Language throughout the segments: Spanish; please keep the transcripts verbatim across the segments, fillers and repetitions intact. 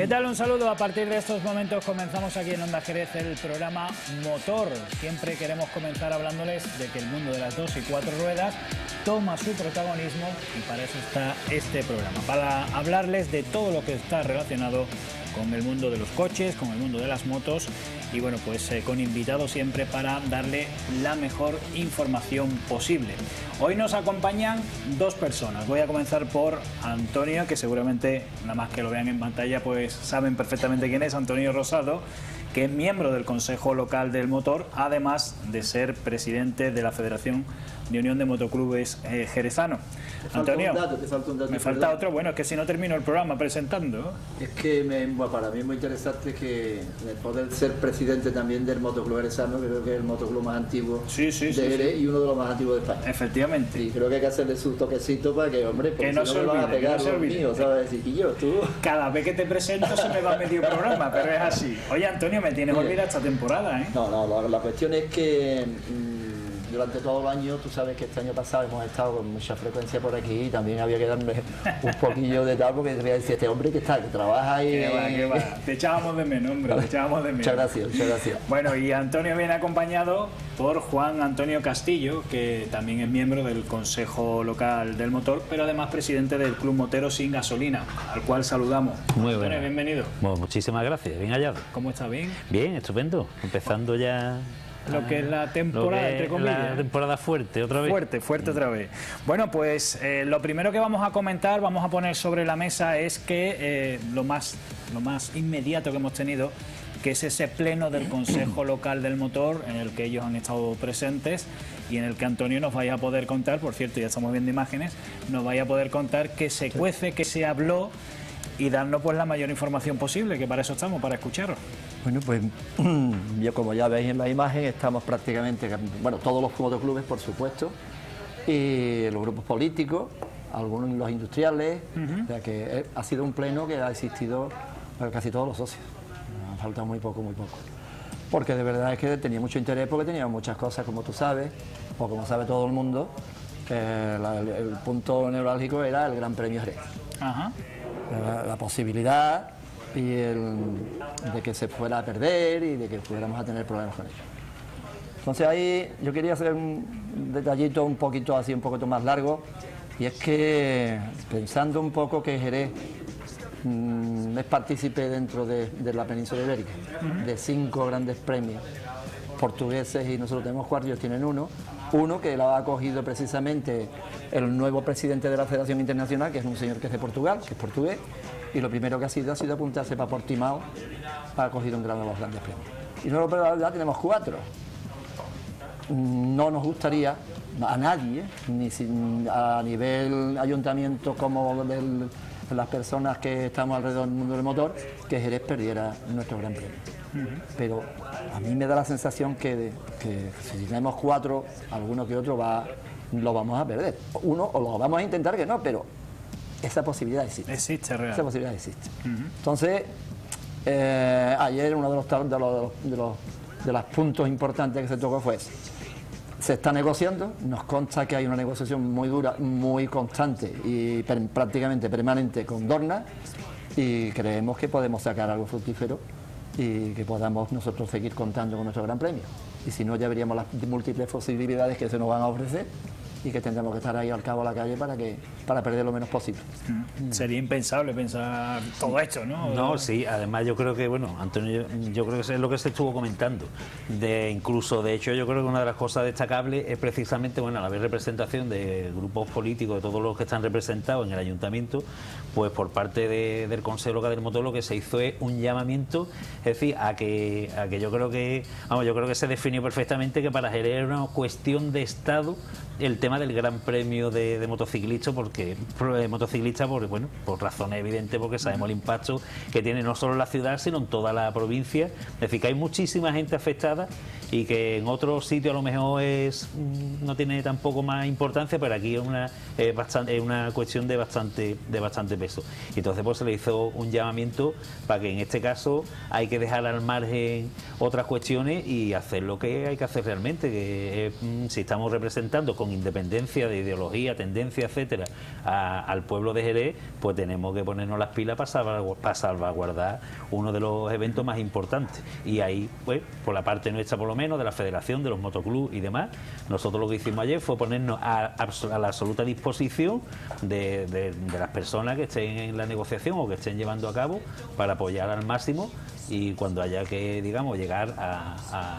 ¿Qué tal? Un saludo. A partir de estos momentos comenzamos aquí en Onda Jerez el programa Motor. Siempre queremos comenzar hablándoles de que el mundo de las dos y cuatro ruedas toma su protagonismo y para eso está este programa, para hablarles de todo lo que está relacionado con el mundo de los coches, con el mundo de las motos y bueno, pues eh, con invitados siempre para darle la mejor información posible. Hoy nos acompañan dos personas. Voy a comenzar por Antonio, que seguramente, nada más que lo vean en pantalla, pues saben perfectamente quién es, Antonio Rosado, que es miembro del Consejo Local del Motor, además de ser presidente de la Federación de Unión de Motoclubes eh, Jerezano. Antonio, un dato, te falta un dato me falta otro, bueno, es que si no termino el programa presentando. Es que me, bueno, para mí es muy interesante que el poder ser presidente también del Motoclub Jerezano, que creo que es el motoclub más antiguo sí, sí, de sí, Jerez sí. y uno de los más antiguos de España. Efectivamente. Y creo que hay que hacerle su toquecito para que, hombre, porque que no si se no me olvide, van a pegar no se los olvide. míos, ¿sabes? Y yo, tú... Cada vez que te presento se me va medio programa, pero es así. Oye, Antonio, me tienes olvidada esta temporada, ¿eh? No, no, la, la cuestión es que mmm, durante todo el año, tú sabes que este año pasado hemos estado con mucha frecuencia por aquí y también había que darme un poquillo de tal porque te voy a decir, este hombre que está, que trabaja ahí... Que va, que va. Te echábamos de menos, hombre, te echábamos de menos. Muchas gracias, muchas gracias. Bueno, y Antonio viene acompañado por Juan Antonio Castillo, que también es miembro del Consejo Local del Motor, pero además presidente del Club Motero Sin Gasolina, al cual saludamos. Muy Antonio, bueno. bienvenido. Bueno, muchísimas gracias, bien hallado. ¿Cómo está? ¿Bien? Bien, estupendo, empezando ya... Lo que es la temporada, entre comillas. La temporada fuerte, otra vez. Fuerte, fuerte otra vez. Bueno, pues eh, lo primero que vamos a comentar, vamos a poner sobre la mesa es que eh, lo más, lo más inmediato que hemos tenido, que es ese pleno del Consejo Local del Motor, en el que ellos han estado presentes y en el que Antonio nos vaya a poder contar, por cierto, ya estamos viendo imágenes, nos vaya a poder contar qué se cuece, qué se habló y darnos pues la mayor información posible, que para eso estamos, para escucharos. Bueno, pues yo, como ya veis en la imagen, estamos prácticamente, bueno, todos los motoclubes, por supuesto, y los grupos políticos, algunos los industriales, uh-huh. O sea que ha sido un pleno que ha existido para casi todos los socios, ha faltado muy poco, muy poco. Porque de verdad es que tenía mucho interés, porque tenía muchas cosas, como tú sabes, o como sabe todo el mundo, que la, el, el punto neurálgico era el Gran Premio Jerez. Ajá. La, la posibilidad y el, de que se fuera a perder y de que pudiéramos a tener problemas con ello. Entonces ahí yo quería hacer un detallito un poquito así, un poquito más largo, y es que pensando un poco que Jerez mmm, es partícipe dentro de, de la península ibérica, uh-huh. de cinco grandes premios portugueses y nosotros tenemos cuatro, ellos tienen uno, uno que lo ha acogido precisamente el nuevo presidente de la Federación Internacional, que es un señor que es de Portugal, que es portugués, y lo primero que ha sido ha sido apuntarse para Portimao, ha cogido un grado de los grandes premios. Y nosotros ya tenemos cuatro. No nos gustaría a nadie, ni sin, a nivel ayuntamiento como del, de las personas que estamos alrededor del mundo del motor, que Jerez perdiera nuestro gran premio. Uh-huh. Pero a mí me da la sensación que, que si tenemos cuatro, alguno que otro va, lo vamos a perder. Uno, o lo vamos a intentar que no, pero esa posibilidad existe. Existe, real. Esa posibilidad existe. Uh-huh. Entonces, eh, ayer uno de los, de, los, de, los, de los puntos importantes que se tocó fue ese. Se está negociando, nos consta que hay una negociación muy dura, muy constante y per, prácticamente permanente con Dorna, y creemos que podemos sacar algo fructífero y que podamos nosotros seguir contando con nuestro gran premio. Y si no, ya veríamos las múltiples posibilidades que se nos van a ofrecer y que tendremos que estar ahí al cabo de la calle para que para perder lo menos posible. Mm. Sería impensable pensar todo esto, ¿no? No, sí, además yo creo que, bueno, Antonio, yo creo que eso es lo que se estuvo comentando. De incluso, de hecho, yo creo que una de las cosas destacables es precisamente, bueno, a la vez representación de grupos políticos, de todos los que están representados en el ayuntamiento, pues por parte de, del Consejo Local del Motor lo que se hizo es un llamamiento, es decir, a que, a que yo creo que, vamos, yo creo que se definió perfectamente que para Jerez era una cuestión de Estado el tema del Gran Premio de, de motociclistas, porque de motociclistas porque, bueno, por razones evidentes, porque sabemos el impacto que tiene no solo en la ciudad, sino en toda la provincia. Es decir, que hay muchísima gente afectada y que en otros sitios a lo mejor es no tiene tampoco más importancia, pero aquí es una, es bastante, es una cuestión de bastante, de bastante peso. Y entonces pues se le hizo un llamamiento para que en este caso hay que dejar al margen otras cuestiones y hacer lo que hay que hacer realmente, que es, si estamos representando con independencia de ideología, tendencia, etcétera, a, al pueblo de Jerez, pues tenemos que ponernos las pilas para salvaguardar, para salvaguardar uno de los eventos más importantes. Y ahí, pues, por la parte nuestra por lo menos, de la federación, de los motoclubs y demás, nosotros lo que hicimos ayer fue ponernos a, a la absoluta disposición de, de, de las personas que estén en la negociación o que estén llevando a cabo para apoyar al máximo, y cuando haya que, digamos, llegar a,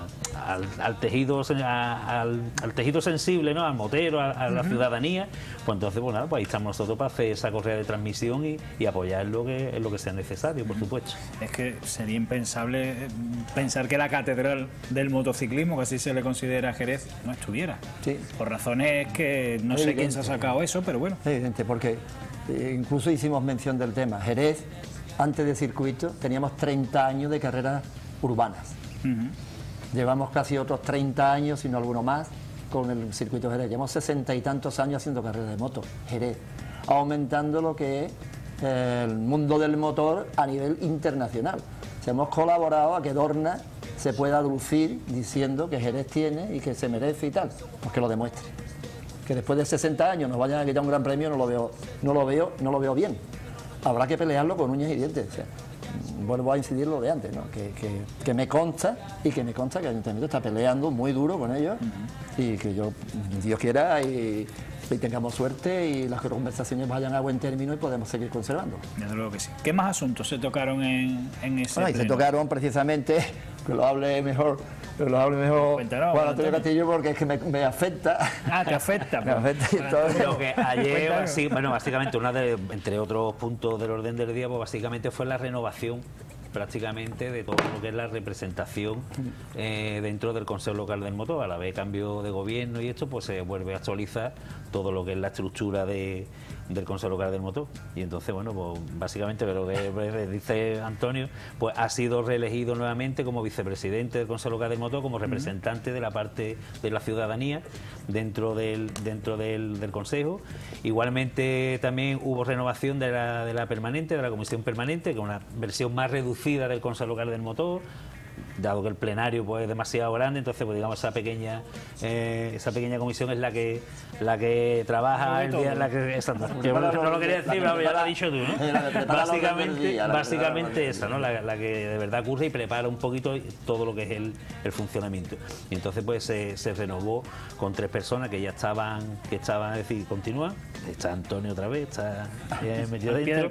a, al, al tejido a, al, al tejido sensible, ¿no?, al motero, a, a la uh-huh. ciudadanía, pues entonces, pues nada, pues ahí estamos nosotros para hacer esa correa de transmisión y, y apoyar en lo que, en lo que sea necesario, por supuesto. Es que sería impensable pensar que la catedral del motociclismo, que así se le considera a Jerez, no estuviera. Sí. Por razones que no sé quién se ha sacado eso, pero bueno. Es evidente, porque eh, incluso hicimos mención del tema. Jerez, antes de circuito, teníamos treinta años de carreras urbanas. Uh-huh. Llevamos casi otros treinta años, si no alguno más, con el circuito Jerez. Llevamos sesenta y tantos años haciendo carreras de moto, Jerez, aumentando lo que es eh, el mundo del motor a nivel internacional. O sea, hemos colaborado a que Dorna se pueda lucir diciendo que Jerez tiene y que se merece y tal, pues que lo demuestre. Que después de sesenta años nos vayan a quitar un gran premio, no lo veo, no lo veo, no lo veo bien. Habrá que pelearlo con uñas y dientes. O sea, vuelvo a incidir lo de antes, ¿no? que, que, que me consta y que me consta que el Ayuntamiento está peleando muy duro con ellos uh-huh. y que yo, Dios quiera, y, y tengamos suerte y las conversaciones vayan a buen término y podemos seguir conservando. Desde luego que sí. ¿Qué más asuntos se tocaron en, en ese bueno, y se tocaron precisamente, que lo hable mejor, que lo hable mejor Cuéntanos, Juan Antonio Castillo, porque es que me, me afecta. Ah, te afecta. me afecta y todo. Lo que ayer, sí, bueno, básicamente, una de, entre otros puntos del orden del día, pues básicamente fue la renovación prácticamente de todo lo que es la representación eh, dentro del Consejo Local del Motor. A la vez cambio de gobierno y esto, pues se vuelve a actualizar todo lo que es la estructura de, del Consejo Local del Motor. Y entonces, bueno, pues básicamente lo que dice Antonio, pues ha sido reelegido nuevamente como vicepresidente del Consejo Local del Motor, como representante de la parte de la ciudadanía dentro del dentro del, del Consejo. Igualmente también hubo renovación de la, de la permanente, de la comisión permanente, que es una versión más reducida del Consejo Local del Motor, dado que el plenario pues es demasiado grande, entonces pues digamos esa pequeña eh, esa pequeña comisión es la que la que trabaja el día, la que exacto, yo no, no lo quería decir, pero ya lo has dicho tú, ¿no? Básicamente, básicamente esa, ¿no? La, la que de verdad curre y prepara un poquito todo lo que es el, el funcionamiento. Y entonces pues se, se renovó con tres personas que ya estaban, que estaban, es decir, continúan. Está Antonio otra vez, está eh, metido dentro,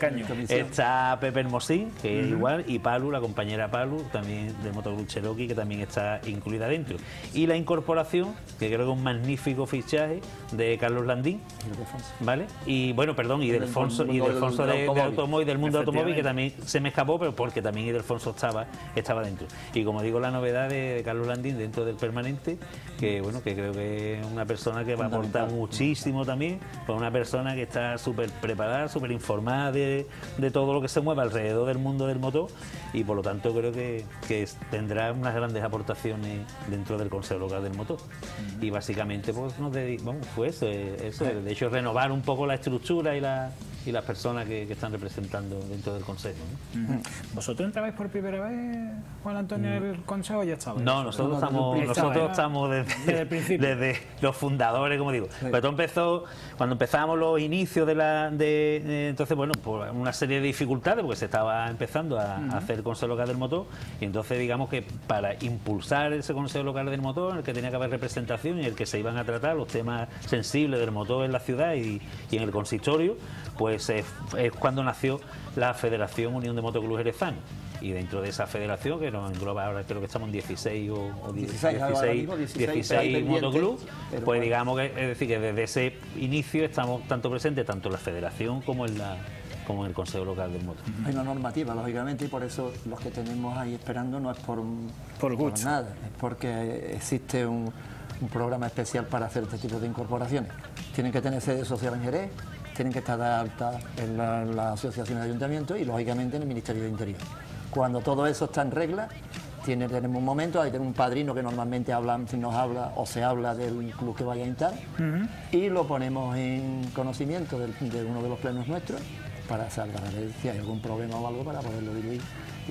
está Pepe Hermosín, que es uh-huh. igual, y Palu, la compañera Palu, también de Motoclub Cherokee, que también está incluida dentro. Y la incorporación, que creo que es un magnífico fichaje, de Carlos Landín, ¿vale? Y bueno, perdón, y de Alfonso, y de Alfonso de, de automóvil, del mundo automóvil, que también se me escapó, pero porque también Ildefonso estaba, estaba dentro. Y como digo, la novedad de, de Carlos Landín dentro del permanente, que bueno, que creo que es una persona que va a aportar muchísimo también, pues una persona que está súper preparada, súper informada de, de todo lo que se mueve alrededor del mundo del motor, y por lo tanto creo que, que tendrá unas grandes aportaciones dentro del Consejo Local del Motor. Uh-huh. Y básicamente pues nos dedicamos, fue eso, eso uh-huh. de hecho renovar un poco la estructura y la y las personas que, que están representando dentro del Consejo, ¿no? Uh-huh. ¿Vosotros entrabais por primera vez, Juan Antonio, en el Consejo, o ya estabais? No, nosotros no, estamos, no, nosotros estamos desde, desde, el principio. Desde los fundadores, como digo. Sí. Pero todo empezó, cuando empezamos los inicios de la... De, de, entonces, bueno, por una serie de dificultades, porque se estaba empezando a, uh-huh. a hacer el Consejo Local del Motor, y entonces digamos que para impulsar ese Consejo Local del Motor, en el que tenía que haber representación y en el que se iban a tratar los temas sensibles del motor en la ciudad y, y en el consistorio, pues es, es cuando nació la Federación Unión de Motoclubs Jerezanos. Y dentro de esa federación, que nos engloba ahora, creo que estamos en dieciséis o, o dieciséis, dieciséis, dieciséis motoclubs, pues digamos que, es decir, que desde ese inicio estamos tanto presentes, tanto en la federación como en la como en el Consejo Local del Motor. Hay una normativa, lógicamente, y por eso los que tenemos ahí esperando no es por, por, por nada, es porque existe un, un programa especial para hacer este tipo de incorporaciones. Tienen que tener sede social en Jerez, tienen que estar de alta en la, la Asociación de Ayuntamientos y, lógicamente, en el Ministerio de Interior. Cuando todo eso está en regla, tiene, tenemos un momento, hay que tener un padrino que normalmente habla, nos habla o se habla del club que vaya a instar, uh-huh. y lo ponemos en conocimiento de, de uno de los plenos nuestros para saber si hay algún problema o algo para poderlo diluir y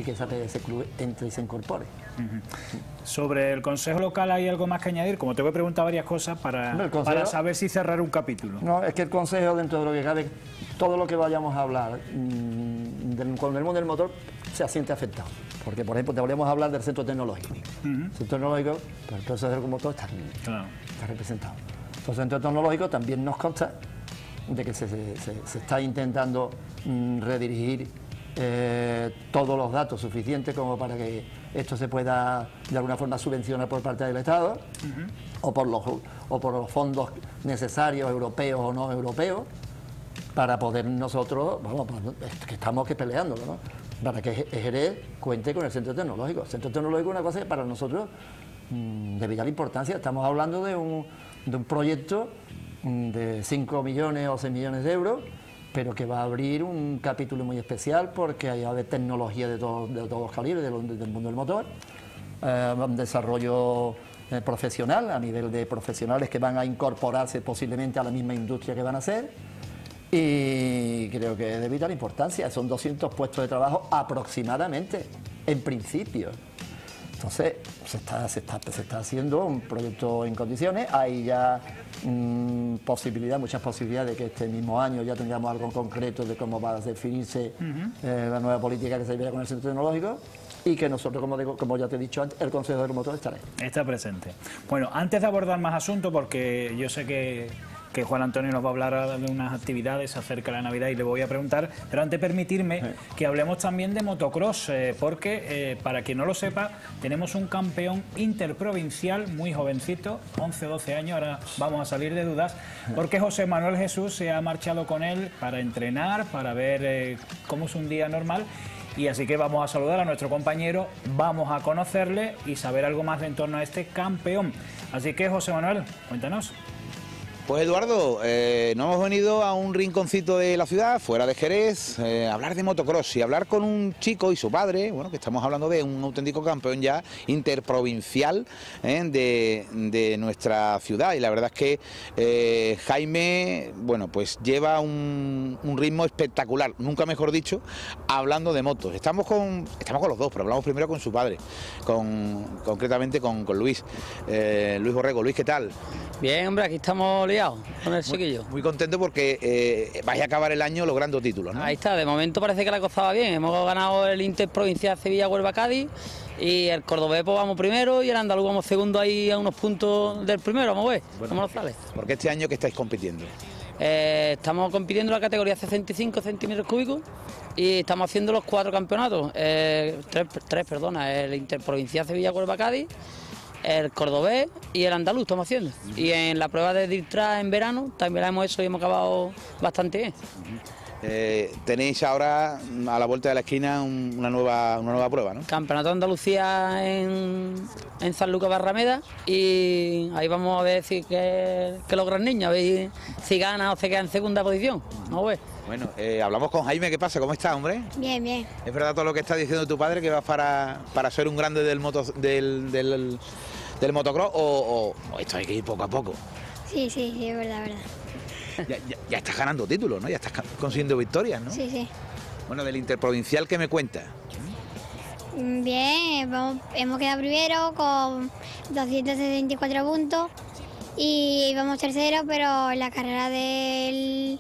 y que ese P S Club entre y se incorpore. Uh-huh. Sobre el Consejo Local, ¿hay algo más que añadir? Como te voy a preguntar varias cosas para, no, consejo, para saber si cerrar un capítulo. No, es que el Consejo, dentro de lo que cabe, todo lo que vayamos a hablar mmm, del, con el mundo del motor se siente afectado. Porque, por ejemplo, te volvemos a hablar del centro tecnológico. Uh-huh. El centro tecnológico, pues el Consejo del motor está, claro. está representado. Entonces, el centro tecnológico también nos consta de que se, se, se está intentando mmm, redirigir eh, todos los datos suficientes como para que esto se pueda de alguna forma subvencionar por parte del Estado, uh-huh. o, por los, o por los fondos necesarios, europeos o no europeos, para poder nosotros, vamos, que estamos que peleándolo, ¿no? Para que Jerez cuente con el centro tecnológico. El centro tecnológico es una cosa que para nosotros mmm, de vital importancia. Estamos hablando de un, de un proyecto de cinco millones o seis millones de euros, pero que va a abrir un capítulo muy especial porque hay de tecnología de, todo, de todos los calibres del, del mundo del motor, eh, un desarrollo eh, profesional a nivel de profesionales que van a incorporarse posiblemente a la misma industria que van a ser, y creo que es de vital importancia. Son doscientos puestos de trabajo aproximadamente, en principio. Entonces, se está, se, está, se está haciendo un proyecto en condiciones. Hay ya mmm, posibilidad, muchas posibilidades de que este mismo año ya tengamos algo en concreto de cómo va a definirse uh-huh. eh, la nueva política que se viene con el centro tecnológico, y que nosotros, como, digo, como ya te he dicho antes, el Consejo del Motor estará ahí. Está presente. Bueno, antes de abordar más asuntos, porque yo sé que... que Juan Antonio nos va a hablar de unas actividades acerca de la Navidad y le voy a preguntar, pero antes permitirme sí. que hablemos también de motocross, eh, porque eh, para quien no lo sepa, tenemos un campeón interprovincial muy jovencito, once o doce años, ahora vamos a salir de dudas, porque José Manuel Jesús se ha marchado con él para entrenar, para ver eh, cómo es un día normal, y así que vamos a saludar a nuestro compañero, vamos a conocerle y saber algo más en torno a este campeón. Así que, José Manuel, cuéntanos. Pues Eduardo, eh, nos hemos venido a un rinconcito de la ciudad, fuera de Jerez, eh, a hablar de motocross y hablar con un chico y su padre, bueno, que estamos hablando de un auténtico campeón ya interprovincial eh, de, de nuestra ciudad. Y la verdad es que eh, Jaime, bueno, pues lleva un, un ritmo espectacular, nunca mejor dicho, hablando de motos. Estamos con, estamos con los dos, pero hablamos primero con su padre, con, concretamente con, con Luis, eh, Luis Borrego. Luis, ¿qué tal? Bien, hombre, aquí estamos liados con el chiquillo. Muy, muy contento porque eh, vais a acabar el año logrando títulos, ¿no? Ahí está, de momento parece que la cosa va bien. Hemos ganado el Interprovincial Sevilla-Huelva-Cádiz y el cordobés pues vamos primero y el andaluz vamos segundo ahí a unos puntos del primero, vamos a ver bueno, cómo nos sale. ¿Por qué este año que estáis compitiendo? Eh, estamos compitiendo en la categoría sesenta y cinco centímetros cúbicos y estamos haciendo los cuatro campeonatos, eh, tres, tres, perdona, el Interprovincial Sevilla-Huelva-Cádiz, el cordobés y el andaluz estamos haciendo. Uh-huh. Y en la prueba de Dirtra en verano también la hemos hecho y hemos acabado bastante bien. Uh-huh. eh, tenéis ahora a la vuelta de la esquina un, una, nueva, una nueva prueba, ¿no? Campeonato de Andalucía en, en San Lucas Barrameda y ahí vamos a ver si que, que logran niños, a ver si gana o se queda en segunda posición. Vamos a ver. Bueno, eh, hablamos con Jaime. ¿Qué pasa? ¿Cómo estás, hombre? Bien, bien. ¿Es verdad todo lo que está diciendo tu padre, que vas para, para ser un grande del moto, del, del, del motocross o, o, o esto hay que ir poco a poco? Sí, sí, sí, es verdad, verdad. Ya, ya, ya estás ganando títulos, ¿no? Ya estás consiguiendo victorias, ¿no? Sí, sí. Bueno, del Interprovincial, ¿qué me cuentas? Bien, vamos, hemos quedado primero con doscientos sesenta y cuatro puntos y vamos tercero, pero en la carrera del...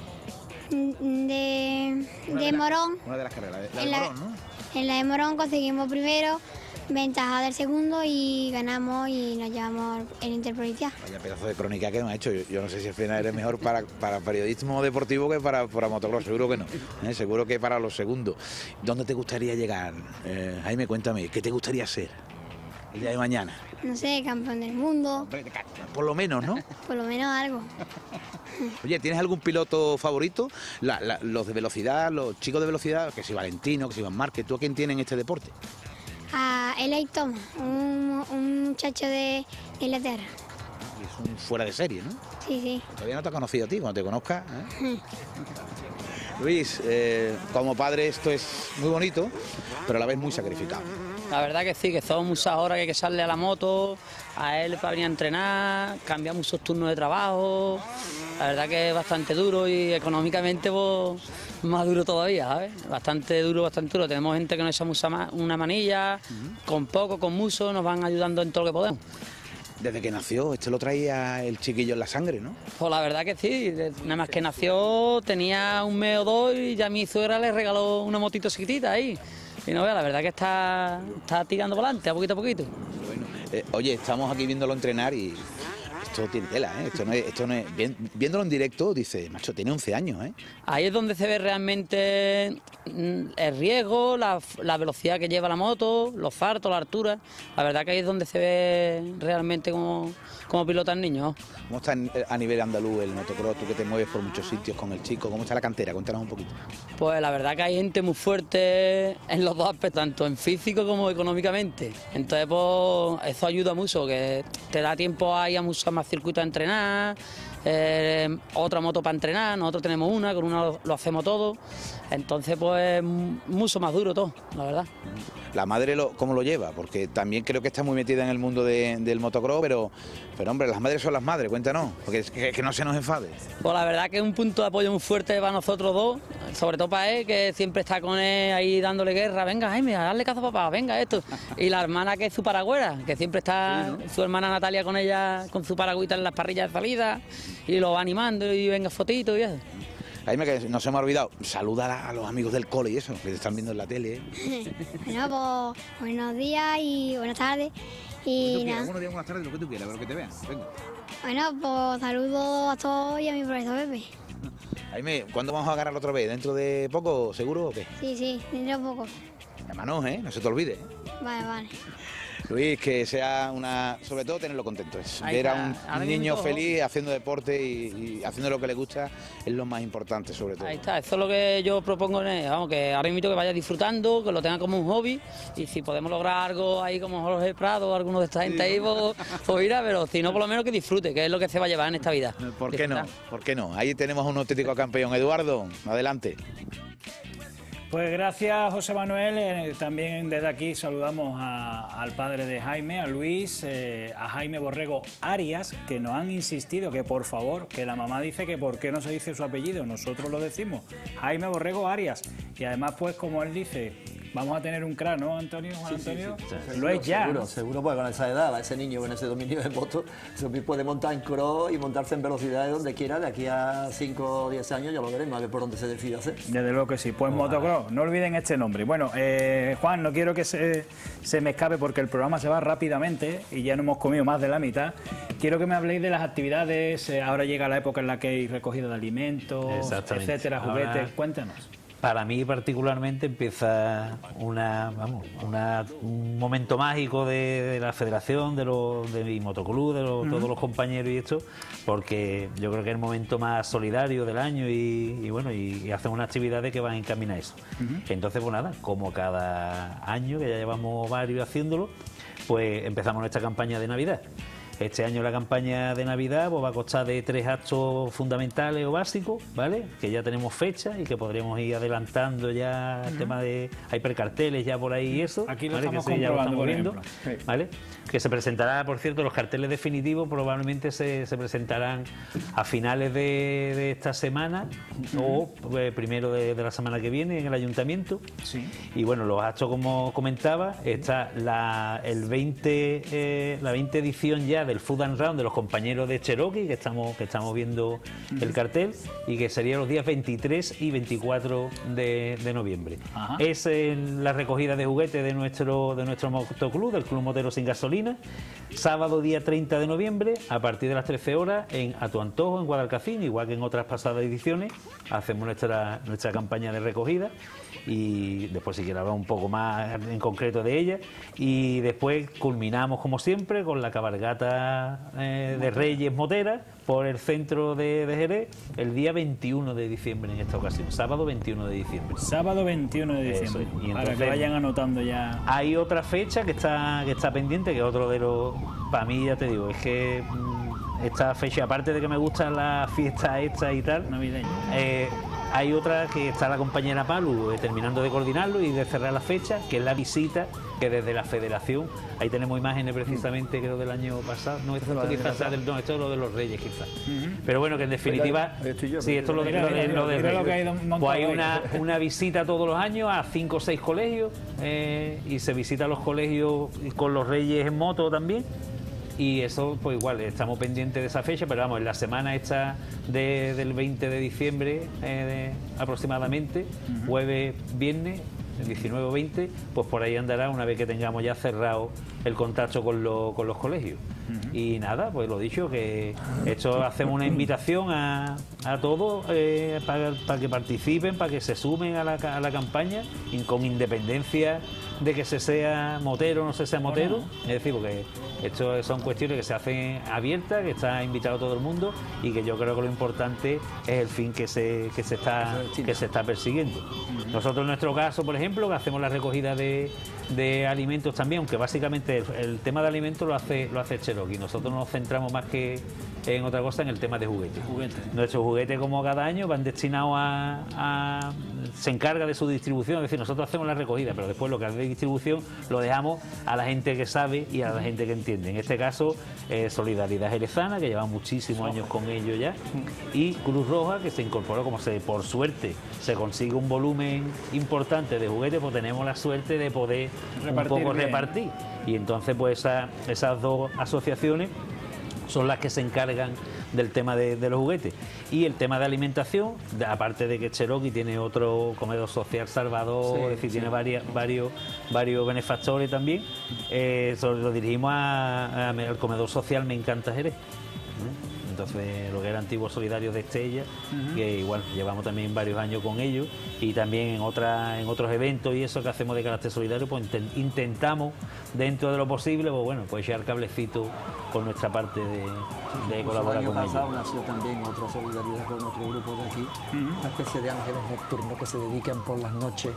de, de, de Morón. Una de las carreras, la de la, Morón, ¿no? En la de Morón conseguimos primero, ventaja del segundo y ganamos y nos llevamos el Interprovincial. Vaya pedazo de crónica que nos ha hecho. Yo, yo no sé si al final eres mejor para, para periodismo deportivo que para, para motocross, seguro que no. ¿eh? Seguro que para los segundos. ¿Dónde te gustaría llegar? Eh, Jaime, cuéntame, ¿qué te gustaría ser el día de mañana? No sé, campeón del mundo. Por lo menos, ¿no? Por lo menos algo. Oye, ¿tienes algún piloto favorito? La, la, los de velocidad, los chicos de velocidad, que si Valentino, que si Iván Márquez, ¿tú a quién tienes en este deporte? A Eli Thomas, un, un muchacho de Inglaterra. Es un fuera de serie, ¿no? Sí, sí. Todavía no te ha conocido a ti, cuando te conozca. ¿eh? Luis, eh, como padre esto es muy bonito, pero a la vez muy sacrificado. La verdad que sí, que son muchas horas que hay que echarle a la moto, a él para venir a entrenar, cambiamos muchos turnos de trabajo. La verdad que es bastante duro y económicamente pues, más duro todavía, ¿sabes? Bastante duro, bastante duro. Tenemos gente que nos echa mucha ma- una manilla, uh-huh. con poco, con mucho, nos van ayudando en todo lo que podemos. Desde que nació, este lo traía el chiquillo en la sangre, ¿no? Pues la verdad que sí, nada más que nació, tenía un mes o dos y ya mi suegra le regaló una motito chiquitita ahí. Y no vea, la verdad que está, está tirando para adelante, a poquito a poquito. Bueno, eh, oye, estamos aquí viéndolo entrenar y esto tiene tela, ¿eh? Esto no es, esto no es, viéndolo en directo, dice, macho, tiene once años, ¿eh? Ahí es donde se ve realmente el riesgo, la, la velocidad que lleva la moto, los fartos, la altura. La verdad que ahí es donde se ve realmente cómo, cómo pilota el niño. ¿Cómo está a nivel andaluz el motocross? Tú que te mueves por muchos sitios con el chico, ¿cómo está la cantera? Cuéntanos un poquito. Pues la verdad que hay gente muy fuerte en los dos aspectos, tanto en físico como económicamente. Entonces, pues eso ayuda mucho, que te da tiempo a ir a muchos más circuitos a entrenar, eh, otra moto para entrenar, nosotros tenemos una, con una lo, lo hacemos todo. Entonces, pues mucho más duro todo, la verdad. La madre, lo, ¿cómo lo lleva? Porque también creo que está muy metida en el mundo de, del motocross, pero, pero hombre, las madres son las madres, cuéntanos, porque es que, que no se nos enfade. Pues la verdad que es un punto de apoyo muy fuerte para nosotros dos, sobre todo para él, que siempre está con él ahí dándole guerra, venga Jaime, a darle caso a papá, venga esto. Y la hermana que es su paragüera, que siempre está, sí, ¿no? Su hermana Natalia con ella, con su paragüita en las parrillas de salida, y lo va animando y venga fotitos y eso. Jaime, que no se me ha olvidado, saluda a los amigos del cole y eso, que te están viendo en la tele. ¿eh? Bueno, pues buenos días y buenas tardes. Y nada. Buenos días, buenas tardes, lo que tú quieras, lo que te vean. Venga. Bueno, pues saludos a todos y a mi profesor Pepe. Jaime, ¿cuándo vamos a agarrar otra vez? ¿Dentro de poco, seguro o qué? Sí, sí, dentro de poco. Hermanos, ¿eh? No se te olvide. Vale, vale. Luis, que sea una... Sobre todo tenerlo contento. Es ver a un niño mismo feliz haciendo deporte y, y haciendo lo que le gusta es lo más importante, sobre todo. Ahí está, eso es lo que yo propongo en él, vamos, que ahora mismo que vaya disfrutando, que lo tenga como un hobby y si podemos lograr algo ahí como Jorge Prado o alguno de esta gente ahí, pues, pues mira, pero si no, por lo menos que disfrute, que es lo que se va a llevar en esta vida. ¿Por qué no? ¿Por qué no? Ahí tenemos a un auténtico campeón. Eduardo, adelante. Pues gracias, José Manuel. Eh, también desde aquí saludamos a, al padre de Jaime, a Luis, eh, a Jaime Borrego Arias, que nos han insistido que por favor, que la mamá dice que por qué no se dice su apellido, nosotros lo decimos, Jaime Borrego Arias. Y además, pues como él dice, vamos a tener un crack, ¿no, Antonio? Juan sí, Antonio, sí, sí, sí. lo Seguro, es ya. Seguro, seguro, porque con esa edad, ese niño con ese dominio de moto, se puede montar en cross y montarse en velocidades donde quiera. De aquí a cinco o diez años ya lo veremos, a ver por dónde se decide hacer. Desde luego que sí. Pues oh, motocross, no olviden este nombre. Bueno, eh, Juan, no quiero que se, se me escape porque el programa se va rápidamente y ya no hemos comido más de la mitad. Quiero que me habléis de las actividades. Eh, ahora llega la época en la que hay recogida de alimentos, etcétera, juguetes. Ahora... Cuéntanos. Para mí particularmente empieza una, vamos, una, un momento mágico de, de la federación, de, los, de mi motoclub, de los, uh-huh. todos los compañeros y esto, porque yo creo que es el momento más solidario del año y, y bueno, y, y hacen unas actividades que van a encaminar eso. Uh-huh. Entonces, pues nada, como cada año, que ya llevamos varios haciéndolo, pues empezamos nuestra campaña de Navidad. Este año la campaña de Navidad pues, va a constar de tres actos fundamentales o básicos, ¿vale? Que ya tenemos fecha y que podríamos ir adelantando ya el uh-huh. tema de... Hay precarteles ya por ahí y eso. Aquí lo ¿vale? estamos que sí, ya lo estamos viendo, sí. ¿vale? Que se presentará, por cierto, los carteles definitivos probablemente se, se presentarán a finales de, de esta semana uh-huh. o eh, primero de, de la semana que viene en el ayuntamiento. Sí. Y bueno, los actos, como comentaba, está la, el veinte, eh, la veinte edición ya del Food and Round de los compañeros de Cherokee, que estamos, que estamos viendo uh-huh. el cartel, y que sería los días veintitrés y veinticuatro de, de noviembre. Uh-huh. Es en la recogida de juguetes de nuestro, de nuestro motoclub, del Club Motero Sin Gasolina. Sábado día treinta de noviembre, a partir de las trece horas, en A Tu Antojo, en Guadalcacín, igual que en otras pasadas ediciones, hacemos nuestra, nuestra campaña de recogida. Y después si quiero hablar un poco más en concreto de ella, y después culminamos como siempre con la cabalgata eh, de Reyes Moteras por el centro de, de Jerez el día veintiuno de diciembre en esta ocasión, sábado veintiuno de diciembre. Sábado veintiuno de diciembre, Eso, y para entonces, que vayan anotando ya. Hay otra fecha que está, que está pendiente, que es otro de los, para mí ya te digo, es que mmm, esta fecha, aparte de que me gustan las fiestas estas y tal, navideñas, eh, hay otra que está la compañera Palu eh, terminando de coordinarlo y de cerrar la fecha, que es la visita que desde la federación, ahí tenemos imágenes precisamente creo del año pasado, no, esto, esto quizás sea del, no, esto es lo de los Reyes quizás, uh-huh. Pero bueno, que en definitiva, yo, sí, esto es lo de, lo de, lo de Reyes. Que hay pues hay una, una visita todos los años a cinco o seis colegios eh, y se visita los colegios con los Reyes en moto también. Y eso, pues igual, estamos pendientes de esa fecha, pero vamos, en la semana esta de, del veinte de diciembre eh, de, aproximadamente, uh-huh. Jueves, viernes, el diecinueve o veinte, pues por ahí andará una vez que tengamos ya cerrado el contacto con, lo, con los colegios. Uh-huh. Y nada, pues lo dicho, que esto hacemos una invitación a, a todos eh, para, para que participen, para que se sumen a la, a la campaña, y con independencia de que se sea motero o no se sea motero, es decir, porque esto son cuestiones que se hacen abiertas, que está invitado todo el mundo y que yo creo que lo importante es el fin que se, que se está que se está persiguiendo. Nosotros en nuestro caso, por ejemplo, que hacemos la recogida de, de alimentos también, aunque básicamente el, el tema de alimentos lo hace lo hace Cherokee. Nosotros nos centramos más que en otra cosa en el tema de juguetes. Juguetes. Nuestros juguetes, como cada año, van destinados a, a se encarga de su distribución, es decir, nosotros hacemos la recogida, pero después lo que hace de distribución lo dejamos a la gente que sabe y a la gente que entiende. En este caso, eh, Solidaridad Jerezana, que lleva muchísimos años con ellos ya, y Cruz Roja, que se incorporó, como se por suerte se consigue un volumen importante de juguetes, pues tenemos la suerte de poder repartir un poco bien. repartir. Y entonces, pues esa, esas dos asociaciones son las que se encargan del tema de, de los juguetes. Y el tema de alimentación, de, aparte de que Cherokee tiene otro comedor social Salvador, sí, es decir, sí. tiene varias, varios, varios benefactores también, eh, lo dirigimos a, a, al comedor social Me Encanta Jerez. Entonces, lo que era Antiguos Solidarios de Estella, uh-huh. que igual llevamos también varios años con ellos, y también en otra, en otros eventos y eso que hacemos de carácter solidario, pues intentamos, dentro de lo posible, pues bueno, pues echar cablecito con nuestra parte de, de colaborar con ellos. El año pasado nació también otra solidaridad con otro grupo de aquí, uh-huh. una especie de ángeles nocturnos que se dedican por las noches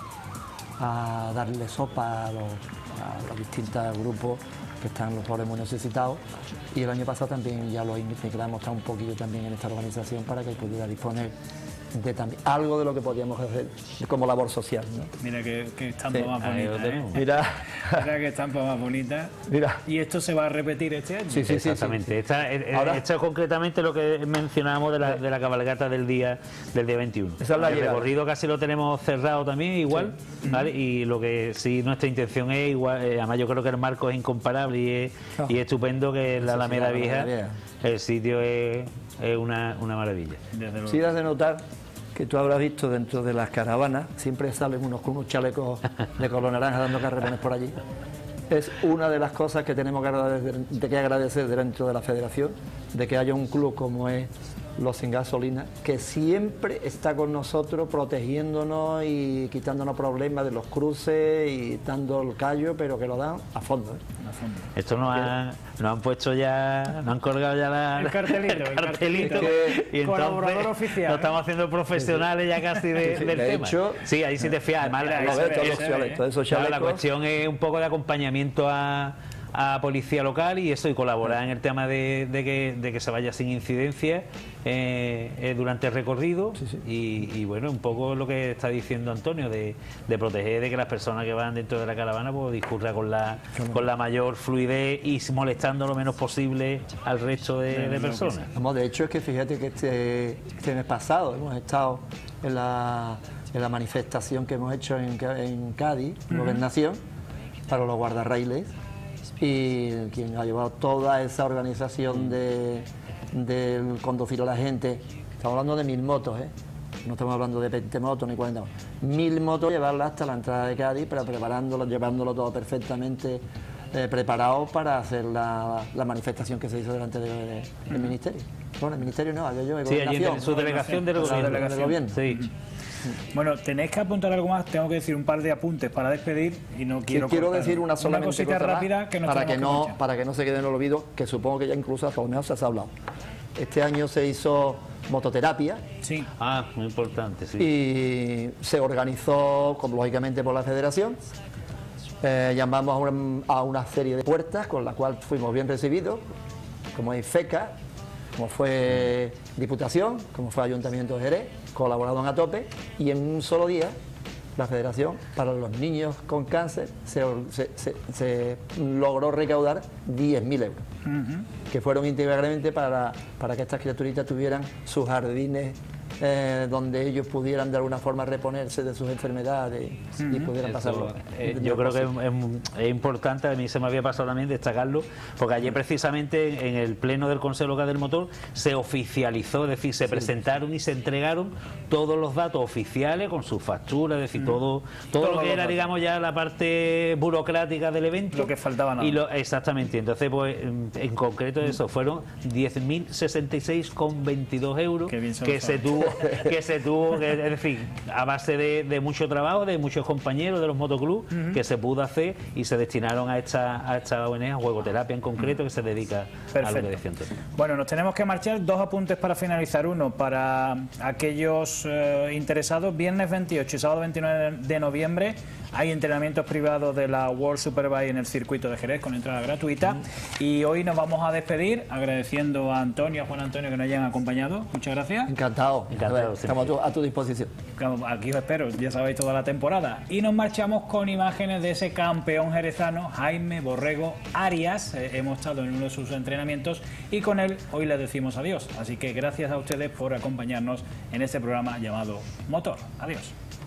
a darle sopa a los, a los distintos grupos que están los pobres muy necesitados, y el año pasado también ya lo integramos un poquillo también en esta organización para que pudiera disponer de también algo de lo que podíamos hacer como labor social, ¿no? Mira que, que estampa sí. más bonita, ¿eh? Mira. Mira que estampa más bonita. Mira. ¿Y esto se va a repetir este año? Sí, sí, exactamente. Sí, sí. Esta, Ahora, esto es concretamente lo que mencionábamos de la, de la cabalgata del día del día veintiuno. Esa es la el llegada. recorrido casi lo tenemos cerrado también, igual, sí. ¿vale? Y lo que sí nuestra intención es igual, eh, además yo creo que el marco es incomparable y es, oh. y es estupendo, que es la Alameda Vieja, Vieja, el sitio es, es una, una maravilla. Desde sí, das de notar que tú habrás visto dentro de las caravanas, siempre salen unos con unos chalecos de color naranja dando carrerones por allí. Es una de las cosas que tenemos que agradecer, de que agradecer dentro de la federación, de que haya un club como es Los Sin Gasolina, que siempre está con nosotros protegiéndonos y quitándonos problemas de los cruces y dando el callo, pero que lo dan a fondo, ¿eh? A fondo. Esto nos han, nos han puesto ya, nos han colgado ya la, el cartelito, el cartelito, el cartelito y colaborador oficial. Lo estamos haciendo profesionales ya casi de, sí, del de tema. Hecho, sí, ahí sí te fías. Además, mira, la, lo ve, todos los chalecos, todos esos chalecos. La cuestión es un poco de acompañamiento a a policía local y eso, y colaborar en el tema de, de, que, de que se vaya sin incidencia eh, eh, durante el recorrido, sí, sí. Y, y bueno, un poco lo que está diciendo Antonio, de, de proteger de que las personas que van dentro de la caravana pues discurran con la, con la mayor fluidez y molestando lo menos posible al resto de, de personas. Vamos, de hecho es que fíjate que este, este mes pasado hemos estado en la, en la manifestación que hemos hecho en, en Cádiz, uh-huh. Gobernación, para los guardarrailes, y quien ha llevado toda esa organización de, de conducir a la gente, estamos hablando de mil motos, ¿eh? No estamos hablando de veinte motos ni cuarenta motos, mil motos, llevarlas hasta la entrada de Cádiz, para preparándolo, llevándolo todo perfectamente eh, preparado para hacer la, la manifestación que se hizo delante de, de, del ministerio. Bueno, el ministerio no, había yo de sí, allí en su delegación del gobierno. Del gobierno. Sí. Bueno, tenéis que apuntar algo más, tengo que decir un par de apuntes para despedir y no quiero sí, quiero cortar. decir una solamente una cosita cosa rápida que para que no que para que no se quede en el olvido, que supongo que ya incluso hasta lo mejor se ha hablado. Este año se hizo mototerapia. Sí. Ah, muy importante, sí. Y se organizó, como, lógicamente, por la federación. Eh, llamamos a una, a una serie de puertas con la cual fuimos bien recibidos, como es FECA, como fue Diputación, como fue Ayuntamiento de Jerez, colaboraron a tope y en un solo día la Federación para los niños con cáncer se, se, se, se logró recaudar diez mil euros, uh-huh. que fueron íntegramente para, para que estas criaturitas tuvieran sus jardines eh, donde ellos pudieran de alguna forma reponerse de sus enfermedades uh-huh. y pudieran pasarlo. Eh, yo creo que es, es, es importante, a mí se me había pasado también destacarlo, porque ayer precisamente en el pleno del Consejo Local del Motor se oficializó, es decir, se sí. presentaron y se entregaron todos los datos oficiales con sus facturas, es decir, uh-huh. todo, todo, todo lo que era, datos. digamos, ya la parte burocrática del evento. Lo que faltaba nada. Y lo, exactamente, entonces pues en concreto eso, fueron diez mil sesenta y seis con veintidós euros que se tuvo que se tuvo, que, es decir, a base de, de mucho trabajo, de muchos compañeros de los motoclubs, uh-huh. que se pudo hacer y se destinaron a esta, a esta O N G, a Juegoterapia en concreto, uh-huh. que se dedica Perfecto. a lo que decía Antonio. Bueno, nos tenemos que marchar. Dos apuntes para finalizar. Uno, para aquellos eh, interesados, viernes veintiocho y sábado veintinueve de noviembre hay entrenamientos privados de la World Superbike en el circuito de Jerez con entrada gratuita. Uh-huh. Y hoy nos vamos a despedir agradeciendo a Antonio, a Juan Antonio, que nos hayan acompañado. Muchas gracias. Encantado. Encantado. Estamos a tu, a tu disposición. Aquí os espero, ya sabéis, toda la temporada. Y nos marchamos con imágenes de ese campeón jerezano, Jaime Borrego Arias. Eh, hemos estado en uno de sus entrenamientos y con él hoy les decimos adiós. Así que gracias a ustedes por acompañarnos en este programa llamado Motor. Adiós.